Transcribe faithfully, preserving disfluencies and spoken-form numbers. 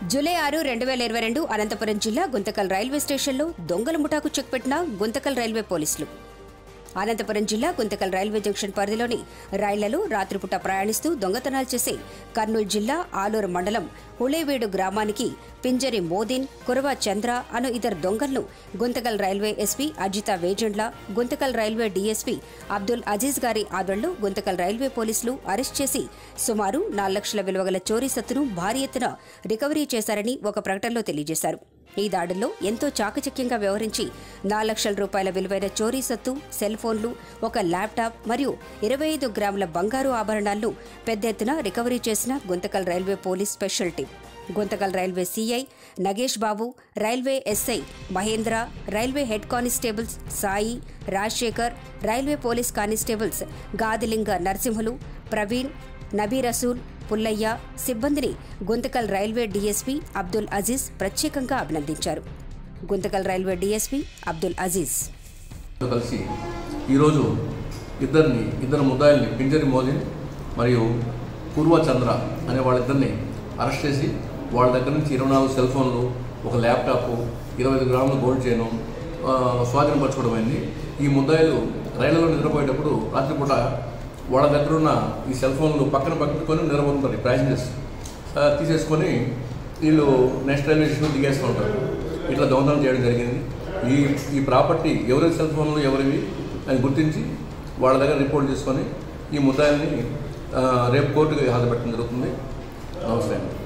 July ఆరు రెండు వేల ఇరవై రెండు అనంతపురం జిల్లా గుంతకల్ రైల్వే స్టేషన్లో దొంగల ముఠాకు చెక్ పెట్టిన గుంతకల్ రైల్వే పోలీసులు. అనంతపురం జిల్లా గుంతకల్ రైల్వే జంక్షన్ పరిధిలోని రైళ్లలో రాత్రిపూట ప్రయాణిస్తూ దొంగతనాలు చేసే కర్నూలు జిల్లా ఆలూరు మండలం హుళేవీడు గ్రామానికి పింజరి మోదీన్, కురవ చంద్ర అను ఇద్దరు దొంగలను Guntakal railway SP Ajitha Vejandla, Guntakal railway DSP Abdul Aziz గారి ఆధ్వర్యంలో గుంతకల్ రైల్వే పోలీసులు అరెస్ట్ చేసి సుమారు నాలుగు లక్షల విలువగల చోరీ సొత్తును భారీ ఎత్తున రికవరీ చేశారని ఒక ప్రకటనలో తెలియజేశారు. ఈ దాడుల్లో ఎంతో చాకచక్యంగా వ్యవహరించి నాలుగు లక్షల రూపాయల విలువైన చోరీ సొత్తు, సెల్ ఫోన్లు, ఒక ల్యాప్టాప్ మరియు ఇరవై ఐదు గ్రాముల బంగారు ఆభరణాలను పెద్ద ఎత్తున రికవరీ చేసిన Guntakal railway police special team. Guntakal railway CI Nagesh Babu, railway SI Mahendra, railway head constables Sai, Rajasekhar, railway police constables Gadilinga Narasimhulu, Praveen, Nabi Rasool, Pullaiah సిబ్బందిని గుంతకల్ రైల్వే డీఎస్పీ అబ్దుల్ అజీజ్ ప్రత్యేకంగా అభినందించారు. గుంతకల్ రైల్వే డీఎస్పీ అబ్దుల్ అజీజ్ కలిసి ఈరోజు ఇద్దరిని ఇద్దరు ముద్దాయిల్ని పింజరి మోదీన్ మరియు పూర్వ చంద్ర అనే వాళ్ళిద్దరిని అరెస్ట్ చేసి వాళ్ళ దగ్గర నుంచి ఇరవై నాలుగు సెల్ ఫోన్లు, ఒక ల్యాప్టాప్, ఇరవై ఐదు గ్రాముల గోల్డ్ చైను స్వాధీనపరచుకోవడం అయింది. ఈ ముద్దాయిలు రైళ్లలో నిద్రపోయేటప్పుడు రాత్రిపూట వాళ్ళ దగ్గర ఉన్న ఈ సెల్ ఫోన్లు పక్కన పట్టుకొని నిద్రపోతుంటారు. ప్యాసింజర్స్ తీసేసుకొని వీళ్ళు నెక్స్ట్ రైల్వే స్టేషన్ దిగేసుకుంటారు. ఇట్లా దొంగతనం చేయడం జరిగింది. ఈ ఈ ప్రాపర్టీ ఎవరి సెల్ ఫోన్లు ఎవరివి అని గుర్తించి వాళ్ళ దగ్గర రిపోర్ట్ చేసుకొని ఈ ముద్దాయిల్ని రేపు కోర్టుకి హాజరుపెట్టడం జరుగుతుంది. నమస్తే.